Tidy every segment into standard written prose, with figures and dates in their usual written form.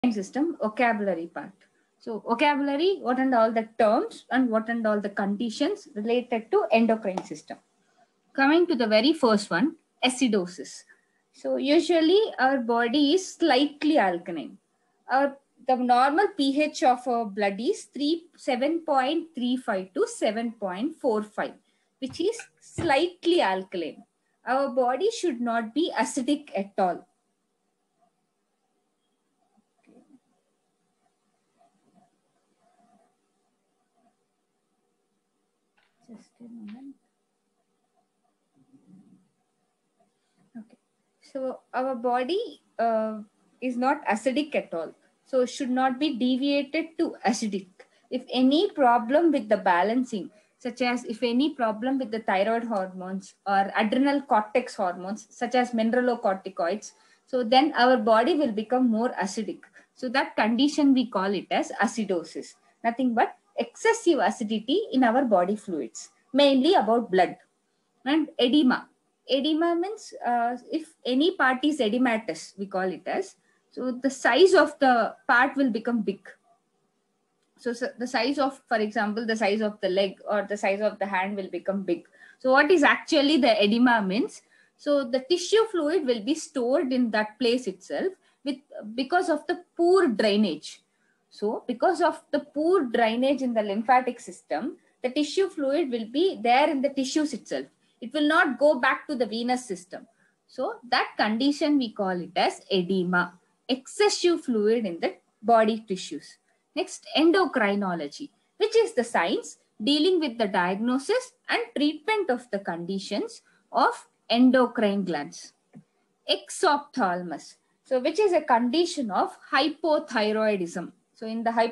system vocabulary part. So vocabulary, what and all the terms and what and all the conditions related to endocrine system. Coming to the very first one, acidosis. So usually our body is slightly alkaline. The normal pH of our blood is 7.35 to 7.45, which is slightly alkaline. Our body should not be acidic at all. Just a moment. Okay. So our body is not acidic at all. So should not be deviated to acidic. If any problem with the balancing, such as if any problem with the thyroid hormones or adrenal cortex hormones, such as mineralocorticoids, so then our body will become more acidic. So that condition we call it as acidosis. Nothing but excessive acidity in our body fluids, mainly about blood. And edema. Edema means if any part is edematous, we call it as. So the size of the part will become big. So the size of, for example, the size of the leg or the size of the hand will become big. So what is actually the edema means? So the tissue fluid will be stored in that place itself because of the poor drainage. So because of the poor drainage in the lymphatic system, the tissue fluid will be there in the tissues itself. It will not go back to the venous system. So that condition we call it as edema, excessive fluid in the body tissues. Next, endocrinology, which is the science dealing with the diagnosis and treatment of the conditions of endocrine glands. Exophthalmos, so which is a condition of hypothyroidism. So in the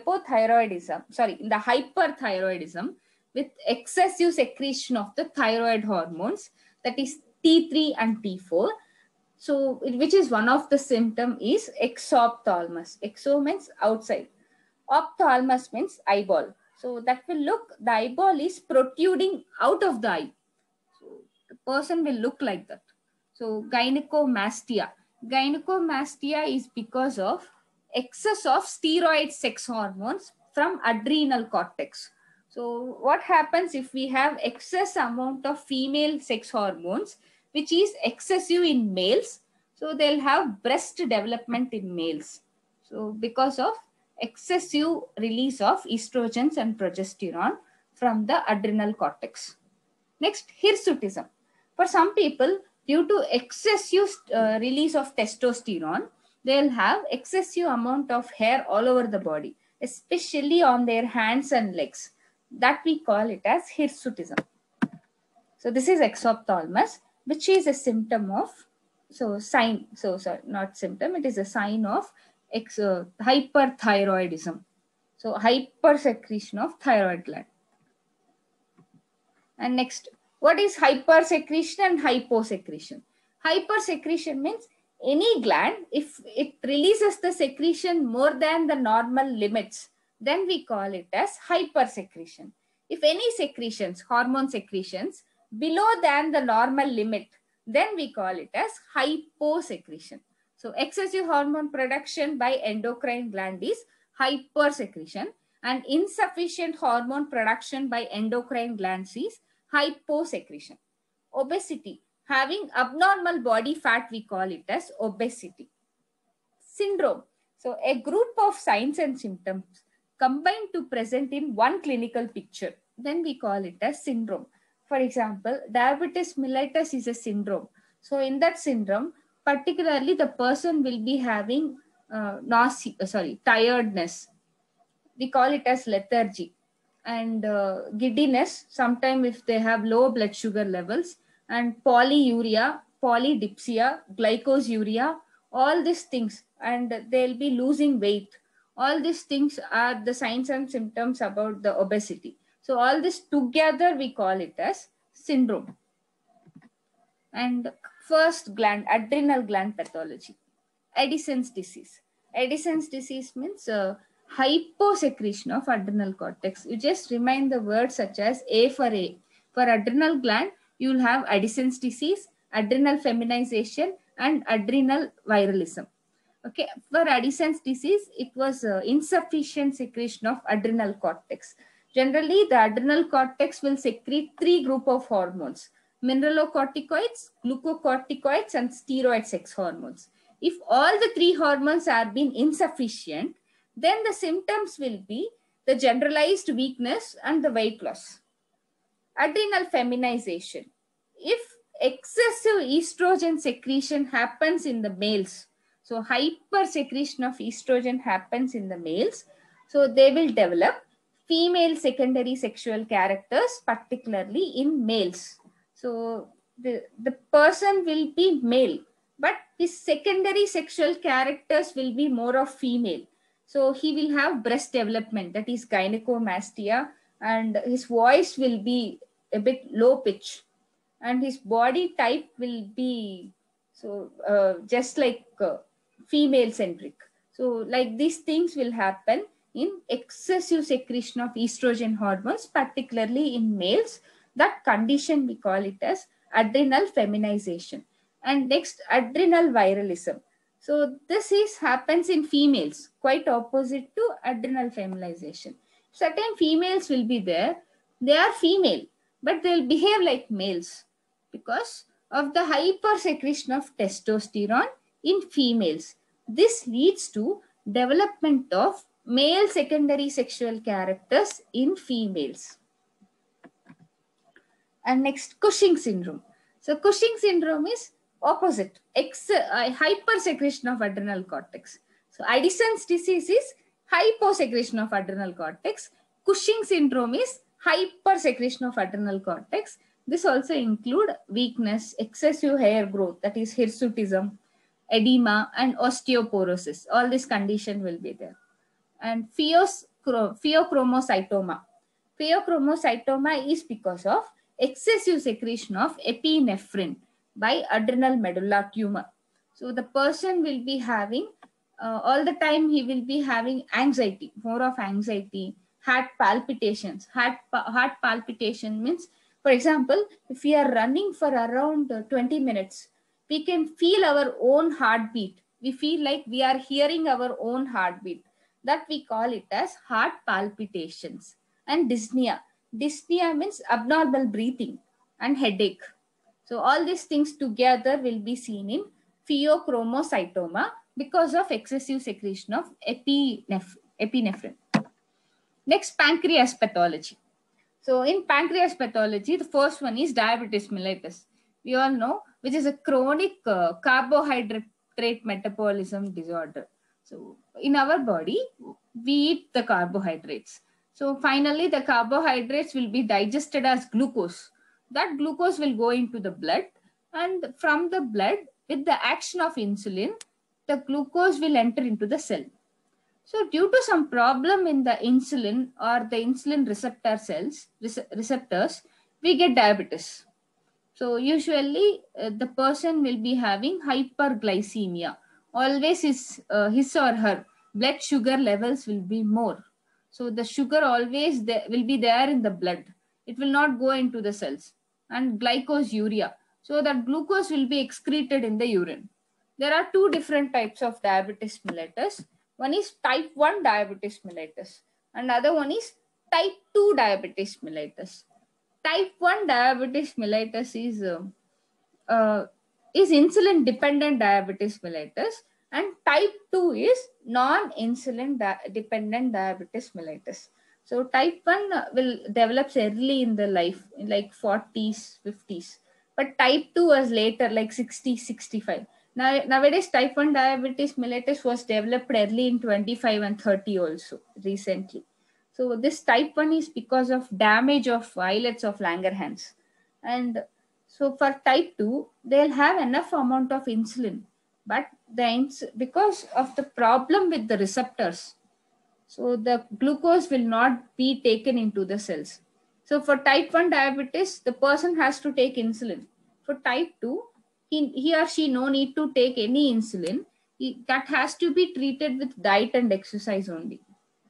hyperthyroidism with excessive secretion of the thyroid hormones, that is T3 and T4. So which is one of the symptom is exophthalmos. Exo means outside. Ophthalmos means eyeball. So that will look, the eyeball is protruding out of the eye. So the person will look like that. So gynecomastia. Gynecomastia is because of excess of steroid sex hormones from adrenal cortex. So what happens if we have excess amount of female sex hormones, which is excessive in males? So they'll have breast development in males. So because of excessive release of estrogens and progesterone from the adrenal cortex. Next, hirsutism. For some people, due to excessive release of testosterone, they'll have excessive amount of hair all over the body, especially on their hands and legs. That we call it as hirsutism. So this is exophthalmos, which is a symptom of, not symptom, it is a sign of hyperthyroidism. So hypersecretion of thyroid gland. And next, what is hypersecretion and hyposecretion? Hypersecretion means any gland, if it releases the secretion more than the normal limits, then we call it as hypersecretion. If any secretions, hormone secretions, below than the normal limit, then we call it as hyposecretion. So excessive hormone production by endocrine gland is hypersecretion, and insufficient hormone production by endocrine glands is hyposecretion. Obesity, having abnormal body fat, we call it as obesity. Syndrome, so a group of signs and symptoms combined to present in one clinical picture, then we call it as syndrome. For example, diabetes mellitus is a syndrome. So in that syndrome, particularly the person will be having tiredness. We call it as lethargy. And giddiness, sometimes if they have low blood sugar levels, and polyuria, polydipsia, glycosuria, all these things, and they'll be losing weight. All these things are the signs and symptoms about the obesity. So all this together we call it as syndrome. And first gland, adrenal gland pathology. Addison's disease. Addison's disease means hyposecretion of adrenal cortex. You just remind the words such as A for A. For adrenal gland, you will have Addison's disease, adrenal feminization, and adrenal viralism. Okay, for Addison's disease, it was insufficient secretion of adrenal cortex. Generally, the adrenal cortex will secrete three group of hormones: mineralocorticoids, glucocorticoids, and steroid sex hormones. If all the three hormones are being insufficient, then the symptoms will be the generalized weakness and the weight loss. Adrenal feminization. If excessive estrogen secretion happens in the males, so hyper secretion of estrogen happens in the males, so they will develop female secondary sexual characters, particularly in males. So the person will be male, but his secondary sexual characters will be more of female. So he will have breast development, that is gynecomastia, and his voice will be a bit low pitch, and his body type will be just like female centric. So like these things will happen in excessive secretion of estrogen hormones, particularly in males. That condition we call it as adrenal feminization. And next, adrenal viralism. So this is happens in females, quite opposite to adrenal feminization. Certain females will be there, they are female, but they'll behave like males because of the hypersecretion of testosterone in females. This leads to development of male secondary sexual characters in females. And next, Cushing syndrome. So Cushing syndrome is opposite, hypersecretion of adrenal cortex. So Addison's disease is hyposecretion of adrenal cortex. Cushing syndrome is hypersecretion of adrenal cortex. This also include weakness, excessive hair growth, that is hirsutism, edema, and osteoporosis. All this condition will be there. And pheochromocytoma. Pheochromocytoma is because of excessive secretion of epinephrine by adrenal medulla tumor. So the person will be having all the time, he will be having anxiety, more of anxiety, heart palpitations. Heart palpitation means, for example, if we are running for around 20 minutes, we can feel our own heartbeat. We feel like we are hearing our own heartbeat. That we call it as heart palpitations. And dyspnea. Dyspnea means abnormal breathing and headache. So all these things together will be seen in pheochromocytoma because of excessive secretion of epinephrine. Next, pancreas pathology. So in pancreas pathology, the first one is diabetes mellitus. We all know, which is a chronic carbohydrate metabolism disorder. So in our body, we eat the carbohydrates. So finally, the carbohydrates will be digested as glucose. That glucose will go into the blood, and from the blood, with the action of insulin, the glucose will enter into the cell. So due to some problem in the insulin or the insulin receptors, we get diabetes. So usually the person will be having hyperglycemia. Always his or her blood sugar levels will be more. So the sugar always will be there in the blood. It will not go into the cells. And glycosuria. So that glucose will be excreted in the urine. There are two different types of diabetes mellitus. One is type 1 diabetes mellitus. Another one is type 2 diabetes mellitus. Type 1 diabetes mellitus is insulin dependent diabetes mellitus, and type 2 is non-insulin dependent diabetes mellitus. So type 1 will develop early in the life, in like 40s, 50s. But type 2 was later, like 60, 65. Nowadays, type 1 diabetes mellitus was developed early in 25 and 30 also, recently. So this type 1 is because of damage of islets of Langerhans. And so for type 2, they'll have enough amount of insulin, but because of the problem with the receptors, so the glucose will not be taken into the cells. So for type 1 diabetes, the person has to take insulin. For type 2, he or she no need to take any insulin. That has to be treated with diet and exercise only.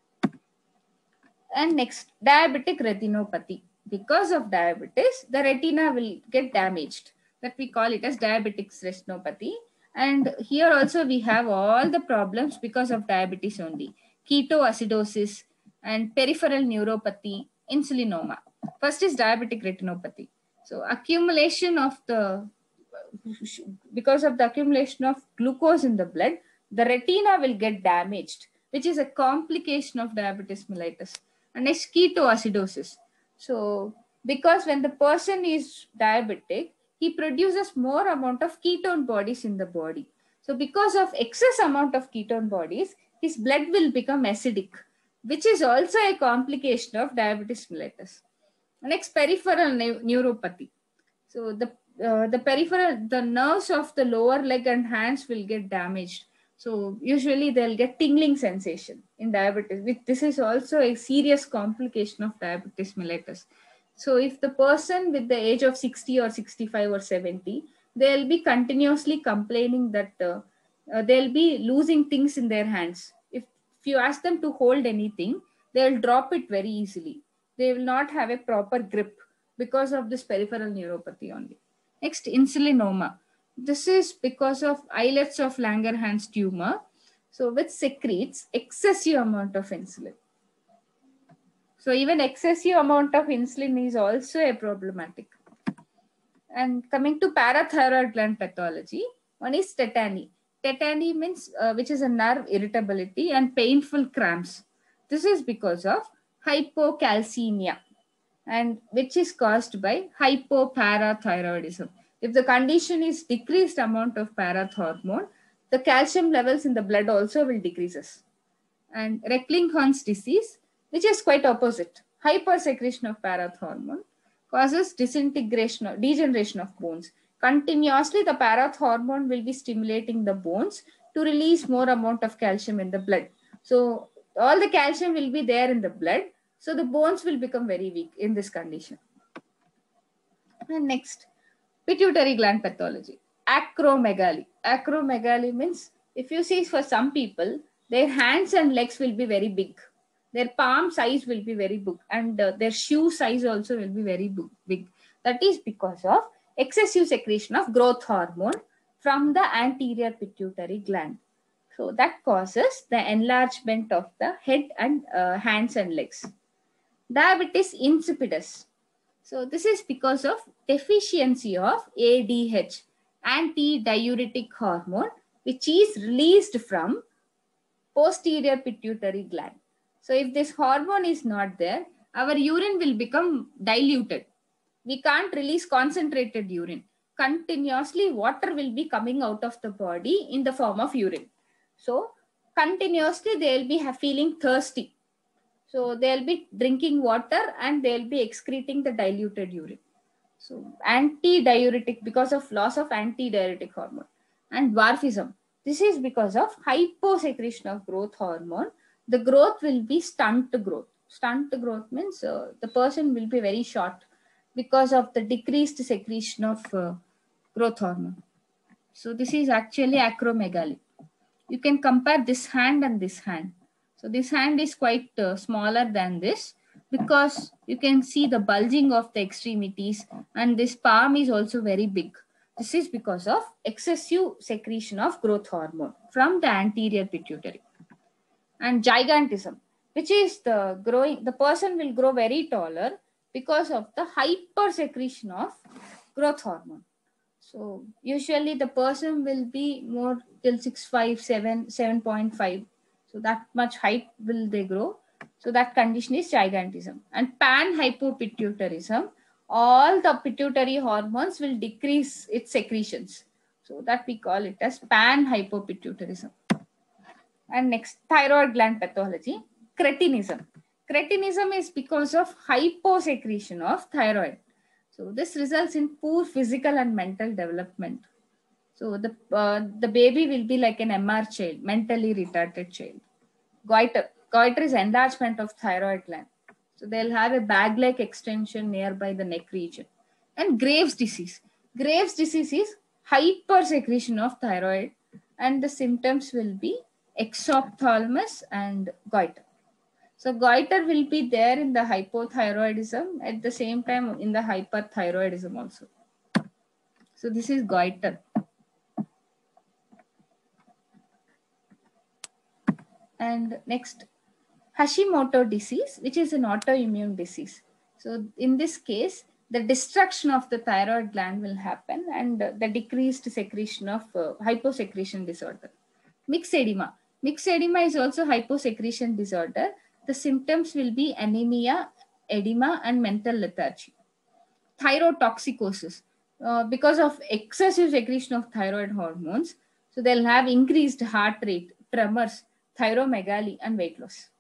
And next, diabetic retinopathy. Because of diabetes, the retina will get damaged. That we call it as diabetic retinopathy. And here also we have all the problems because of diabetes only. Ketoacidosis and peripheral neuropathy, insulinoma. First is diabetic retinopathy. So accumulation of the, because of the accumulation of glucose in the blood, the retina will get damaged, which is a complication of diabetes mellitus. And next, ketoacidosis. So because when the person is diabetic, he produces more amount of ketone bodies in the body. So because of excess amount of ketone bodies, his blood will become acidic, which is also a complication of diabetes mellitus. Next, peripheral neuropathy. So the peripheral, the nerves of the lower leg and hands will get damaged. So usually they'll get tingling sensation in diabetes. This is also a serious complication of diabetes mellitus. So if the person with the age of 60 or 65 or 70, they'll be continuously complaining that they'll be losing things in their hands. If you ask them to hold anything, they'll drop it very easily. They will not have a proper grip because of this peripheral neuropathy only. Next, insulinoma. This is because of islets of Langerhans tumor, so which secretes excessive amount of insulin. So even excessive amount of insulin is also a problematic. And coming to parathyroid gland pathology, one is tetany. Tetany means which is a nerve irritability and painful cramps. This is because of hypocalcemia, and which is caused by hypoparathyroidism. If the condition is decreased amount of parathormone, the calcium levels in the blood also will decreases. And Recklinghorn's disease, which is quite opposite, hypersecretion of parathormone causes degeneration of bones. Continuously, the parathormone will be stimulating the bones to release more amount of calcium in the blood. So all the calcium will be there in the blood. So the bones will become very weak in this condition. And next, pituitary gland pathology. Acromegaly. Acromegaly means, if you see for some people, their hands and legs will be very big. Their palm size will be very big, and their shoe size also will be very big. That is because of excessive secretion of growth hormone from the anterior pituitary gland. So that causes the enlargement of the head and hands and legs. Diabetes insipidus. So this is because of deficiency of ADH, antidiuretic hormone, which is released from posterior pituitary gland. So if this hormone is not there, our urine will become diluted. We can't release concentrated urine. Continuously, water will be coming out of the body in the form of urine. So continuously, they will be feeling thirsty. So they'll be drinking water and they'll be excreting the diluted urine. So antidiuretic, because of loss of antidiuretic hormone. And dwarfism. This is because of hyposecretion of growth hormone. The growth will be stunt growth. Stunt growth means the person will be very short because of the decreased secretion of growth hormone. So this is actually acromegaly. You can compare this hand and this hand. So this hand is quite smaller than this because you can see the bulging of the extremities, and this palm is also very big. This is because of excessive secretion of growth hormone from the anterior pituitary. And gigantism, which is the person will grow very taller because of the hypersecretion of growth hormone. So usually the person will be more till 6'5", 7.5. So that much height will they grow. So that condition is gigantism. And panhypopituitarism, all the pituitary hormones will decrease its secretions. So that we call it as panhypopituitarism. And next, thyroid gland pathology, cretinism. Cretinism is because of hyposecretion of thyroid. So this results in poor physical and mental development. So the baby will be like an MR child, mentally retarded child. Goiter. Goiter is enlargement of thyroid gland. So they'll have a bag-like extension nearby the neck region. And Graves' disease. Graves' disease is hypersecretion of thyroid, and the symptoms will be exophthalmos and goiter. So goiter will be there in the hypothyroidism, at the same time in the hyperthyroidism also. So this is goiter. And next, Hashimoto disease, which is an autoimmune disease. So in this case, the destruction of the thyroid gland will happen, and the decreased secretion of hyposecretion disorder. Mixed edema. Mixed edema is also hyposecretion disorder. The symptoms will be anemia, edema, and mental lethargy. Thyrotoxicosis. Because of excessive secretion of thyroid hormones, so they'll have increased heart rate, tremors, thyromegaly, and weight loss.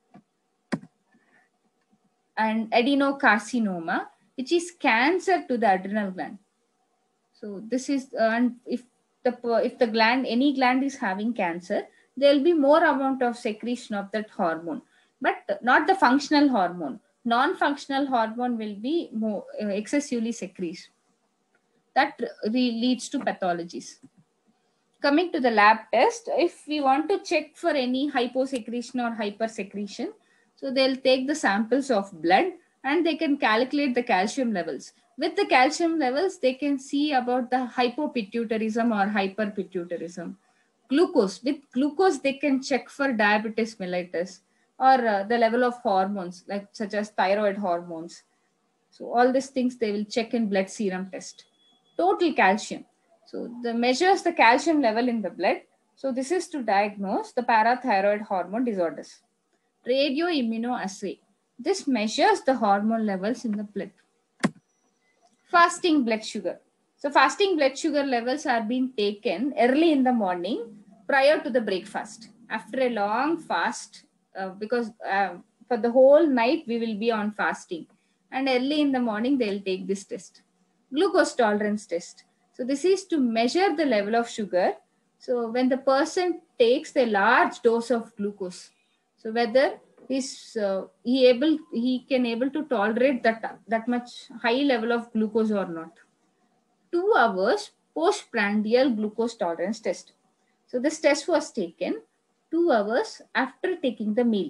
And adenocarcinoma, which is cancer to the adrenal gland. So this is, and if the gland, any gland is having cancer, there will be more amount of secretion of that hormone, but not the functional hormone. Non-functional hormone will be more excessively secreted. That leads to pathologies. Coming to the lab test, if we want to check for any hyposecretion or hypersecretion, so they'll take the samples of blood and they can calculate the calcium levels. With the calcium levels, they can see about the hypopituitarism or hyperpituitarism. Glucose. With glucose, they can check for diabetes mellitus or the level of hormones, like such as thyroid hormones. So all these things they will check in blood serum test. Total calcium. So the measures the calcium level in the blood. So this is to diagnose the parathyroid hormone disorders. Radioimmunoassay. This measures the hormone levels in the blood. Fasting blood sugar. So fasting blood sugar levels are being taken early in the morning prior to the breakfast. After a long fast, because for the whole night we will be on fasting. And early in the morning they will take this test. Glucose tolerance test. So this is to measure the level of sugar. So when the person takes a large dose of glucose, so whether he can able to tolerate that much high level of glucose or not. 2 hours postprandial glucose tolerance test. So this test was taken 2 hours after taking the meal.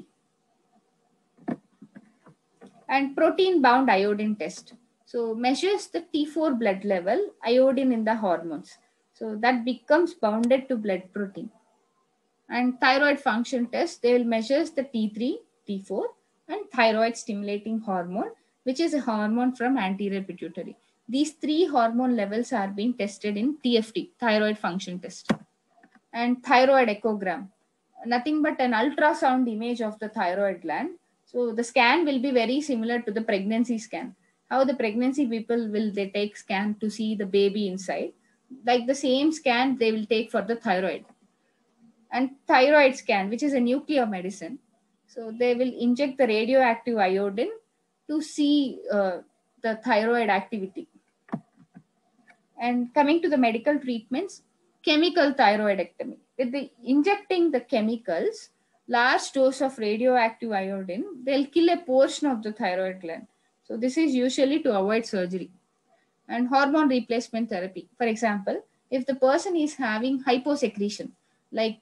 And protein bound iodine test. So measures the T4 blood level, iodine in the hormones. So that becomes bounded to blood protein. And thyroid function test, they will measure the T3, T4, and thyroid stimulating hormone, which is a hormone from anterior pituitary. These 3 hormone levels are being tested in TFT, thyroid function test. And thyroid echogram, nothing but an ultrasound image of the thyroid gland. So the scan will be very similar to the pregnancy scan. How the pregnancy people will they take scan to see the baby inside. Like the same scan they will take for the thyroid. And thyroid scan, which is a nuclear medicine. So they will inject the radioactive iodine to see the thyroid activity. And coming to the medical treatments, chemical thyroidectomy. With the injecting the chemicals, large dose of radioactive iodine, they'll kill a portion of the thyroid gland. So this is usually to avoid surgery. And hormone replacement therapy. For example, if the person is having hyposecretion, like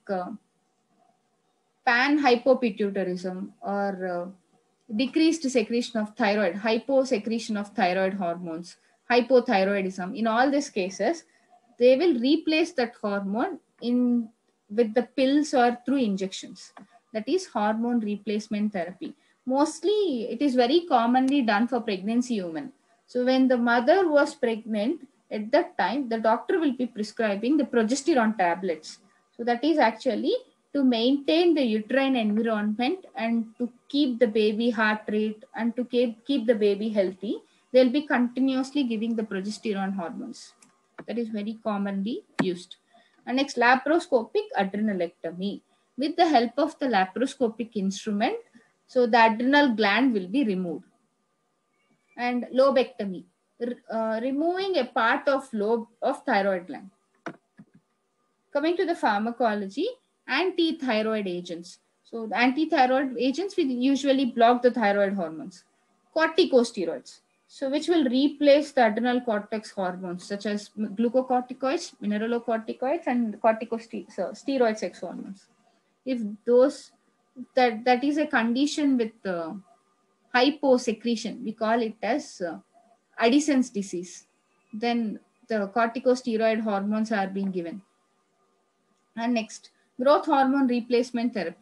panhypopituitarism or decreased secretion of thyroid, hyposecretion of thyroid hormones, hypothyroidism, in all these cases, they will replace that hormone in with the pills or through injections. That is hormone replacement therapy. Mostly, it is very commonly done for pregnancy women. So when the mother was pregnant, at that time, the doctor will be prescribing the progesterone tablets. So that is actually to maintain the uterine environment and to keep the baby heart rate and to keep the baby healthy. They'll be continuously giving the progesterone hormones. That is very commonly used. And next, laparoscopic adrenalectomy. With the help of the laparoscopic instrument, so the adrenal gland will be removed. And lobectomy, removing a part of lobe of thyroid gland. Coming to the pharmacology, anti-thyroid agents. So the anti-thyroid agents will usually block the thyroid hormones. Corticosteroids, so which will replace the adrenal cortex hormones such as glucocorticoids, mineralocorticoids, and corticosteroid sex hormones. If those that is a condition with hyposecretion, we call it as Addison's disease. Then the corticosteroid hormones are being given. And next, growth hormone replacement therapy.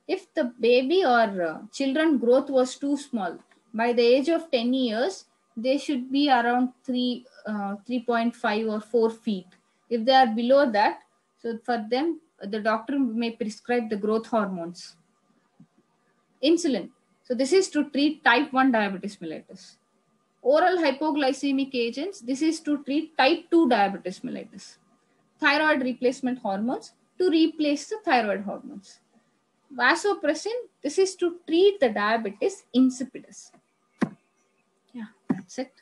If the baby or children growth was too small, by the age of 10 years, they should be around 3.5 or 4 feet. If they are below that, so for them, the doctor may prescribe the growth hormones. Insulin. So this is to treat type 1 diabetes mellitus. Oral hypoglycemic agents. This is to treat type 2 diabetes mellitus. Thyroid replacement hormones to replace the thyroid hormones. Vasopressin. This is to treat the diabetes insipidus. Yeah, that's it.